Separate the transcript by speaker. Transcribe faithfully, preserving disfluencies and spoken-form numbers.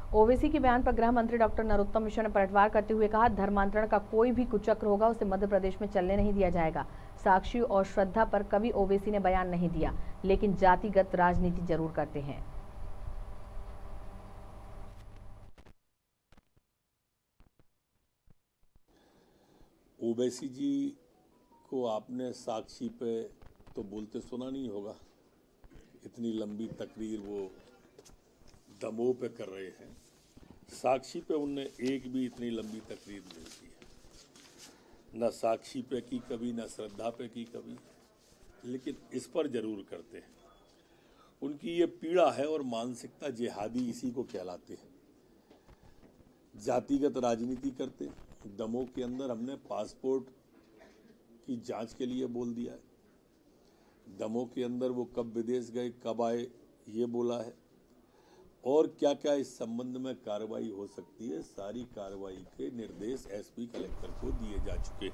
Speaker 1: ओवैसी के बयान पर गृह मंत्री डॉक्टर नरोत्तम मिश्रा ने पलटवार करते हुए कहा, धर्मांतरण का कोई भी कुचक्र होगा उसे मध्य प्रदेश में चलने नहीं दिया जाएगा। साक्षी और श्रद्धा पर कभी ओवैसी ने बयान नहीं दिया, लेकिन जातिगत राजनीति जरूर करते हैं।
Speaker 2: ओवैसी जी को आपने साक्षी पे तो बोलते सुना नहीं होगा। इतनी लंबी तकरीर वो दमोह पे कर रहे हैं। साक्षी पे उनने एक भी इतनी लंबी तकरीर नहीं की है। न साक्षी पे की कभी, न श्रद्धा पे की कभी, लेकिन इस पर जरूर करते हैं। उनकी ये पीड़ा है और मानसिकता जिहादी इसी को कहलाते हैं। जातिगत राजनीति करते हैं। दमोह के अंदर हमने पासपोर्ट की जांच के लिए बोल दिया है। दमोह के अंदर वो कब विदेश गए, कब आए, ये बोला है। और क्या क्या इस संबंध में कार्रवाई हो सकती है, सारी कार्रवाई के निर्देश एसपी कलेक्टर को दिए जा चुके हैं।